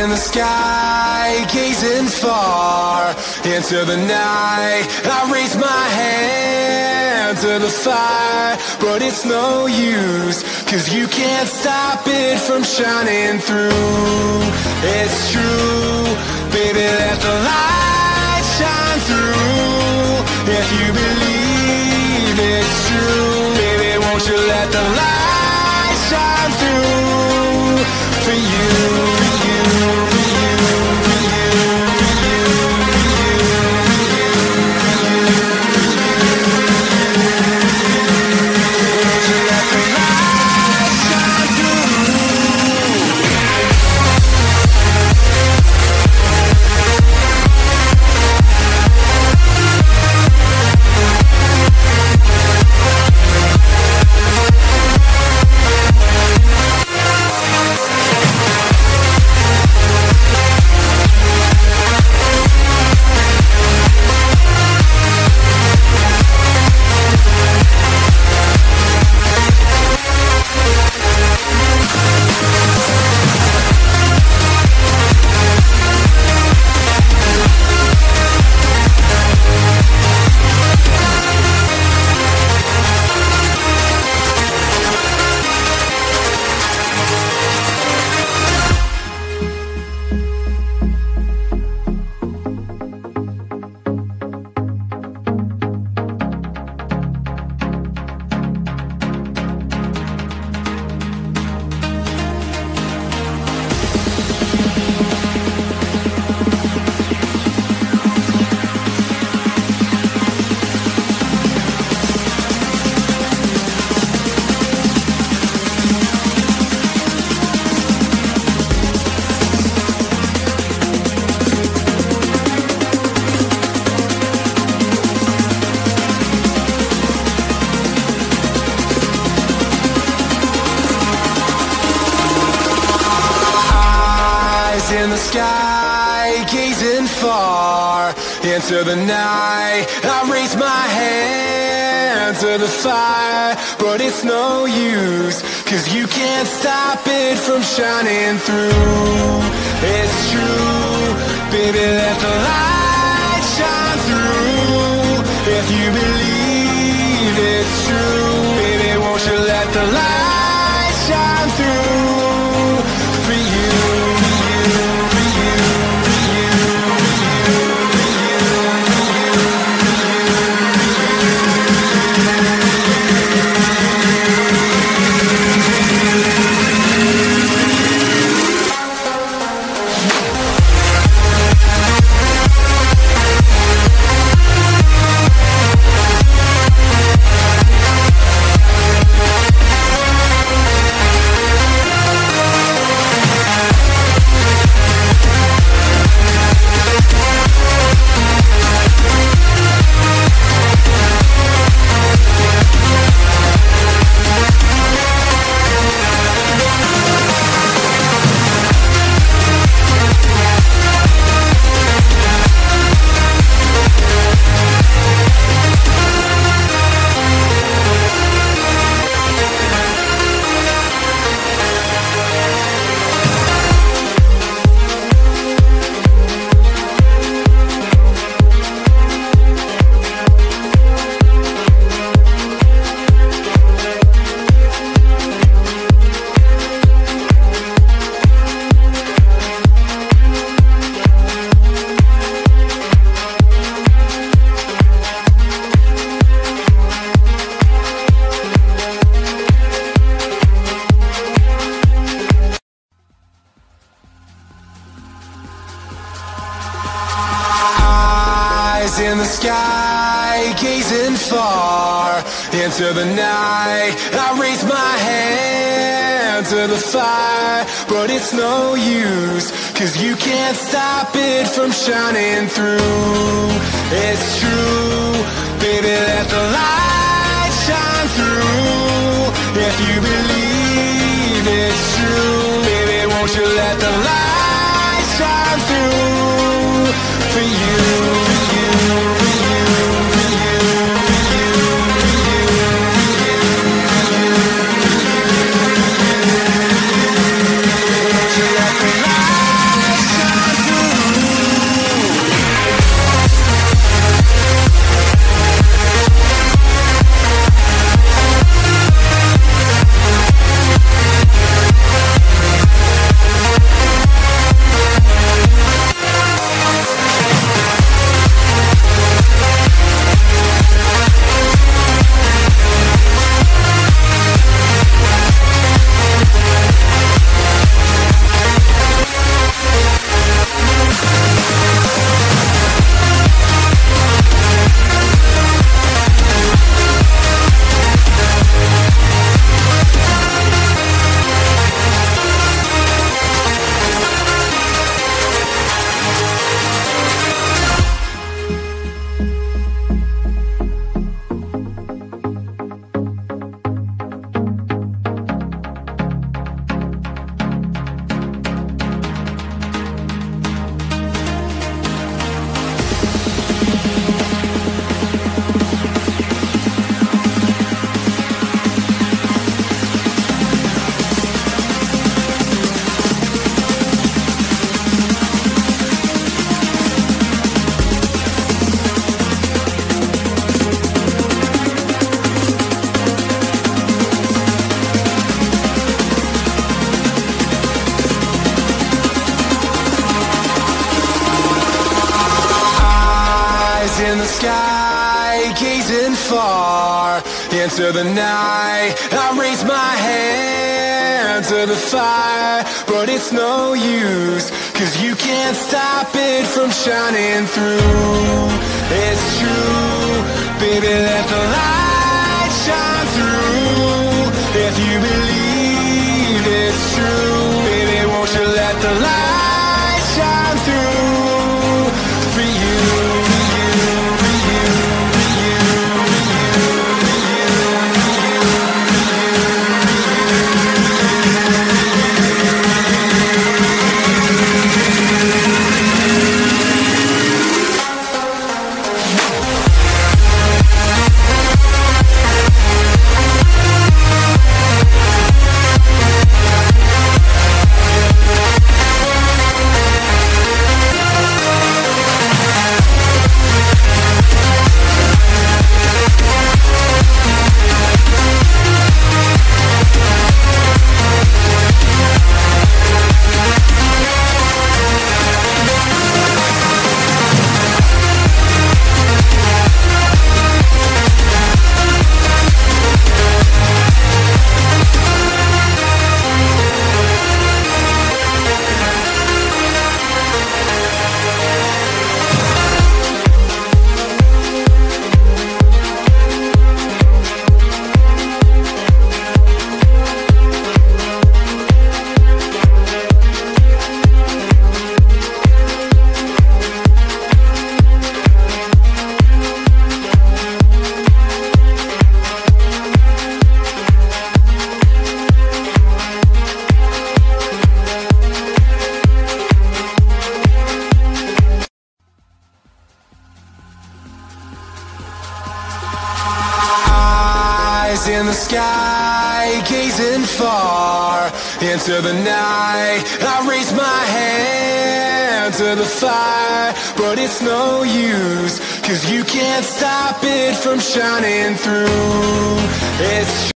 in the sky, gazing far into the night. I raise my hand to the fire, but it's no use, 'cause you can't stop it from shining through. It's true, baby, let the light shine through. If you believe it's true, baby, won't you let the light shine through for you, for you, for you, for you, for you, for you, won't you let the light shine through? In the sky, gazing far into the night. I raise my hand to the fire, but it's no use, 'cause you can't stop it from shining through. It's true, baby, let the light shine through. If you believe it's true, baby, won't you let the light shine through for you. In the sky, gazing far into the night. I raise my hand to the fire, but it's no use, 'cause you can't stop it from shining through. It's true, baby, let the light shine through. If you believe it's true, baby, won't you let the light shine through for you. Let the light the sky, gazing far into the night. I raise my hand to the fire, but it's no use, 'cause you can't stop it from shining through. It's true, baby, let the light shine through. If you believe it's true, baby, won't you let the light shine through for you, for you, for you, for you, for you, in the sky, gazing far into the night. I raise my hand to the fire, but it's no use, 'cause you can't stop it from shining through. It's